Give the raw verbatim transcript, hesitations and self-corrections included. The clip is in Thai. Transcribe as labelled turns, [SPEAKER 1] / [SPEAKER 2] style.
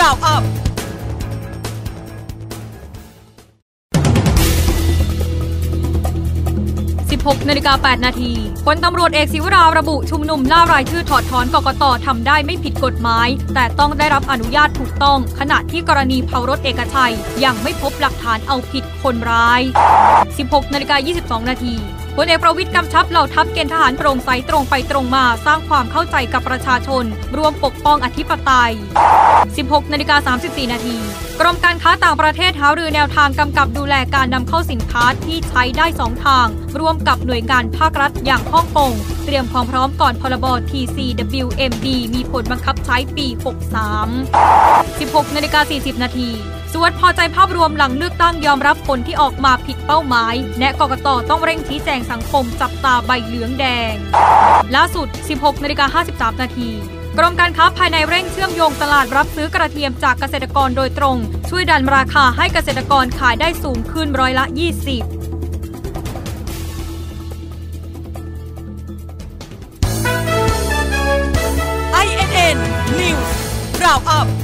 [SPEAKER 1] Roundupสิบหกนาฬิกาแปดนาทีพลตำรวจเอกศิวราระบุชุมนุมล่ารายชื่อถอดถอนกกต.ทำได้ไม่ผิดกฎหมายแต่ต้องได้รับอนุญาตถูกต้องขณะที่กรณีเผารถเอกชัยยังไม่พบหลักฐานเอาผิดคนร้าย สิบหกนาฬิกายี่สิบสองนาทีพลเอกประวิตรกำชับเหล่าทัพเกณฑ์ทหารโปร่งใสตรงไปตรงมาสร้างความเข้าใจกับประชาชนรวมปกป้องอธิปไตย สิบหกนาฬิกาสามสิบสี่นาทีกรมการค้าต่างประเทศหารือแนวทางกำกับดูแลการนำเข้าสินค้าที่ใช้ได้สองทางร่วมกับหน่วยงานภาครัฐอย่างฮ่องกงเตรียมความพร้อมก่อนพรบ ที ซี ดับเบิลยู เอ็ม ดี มีผลบังคับใช้ปี หกสาม สิบหกนาฬิกาสี่สิบนาทีสวดพอใจภาพรวมหลังเลือกตั้งยอมรับผลที่ออกมาผิดเป้าหมายแนะกกต.ต้องเร่งชี้แจงสังคมจับตาใบเหลืองแดงล่าสุด สิบหกนาฬิกาห้าสิบสามนาทีกรมการค้าภายในเร่งเชื่อมโยงตลาดรับซื้อกระเทียมจากเกษตรกรโดยตรงช่วยดันราคาให้เกษตรกรขายได้สูงขึ้นร้อยละยี่สิบ ไอ เอ็น เอ็น News Roundup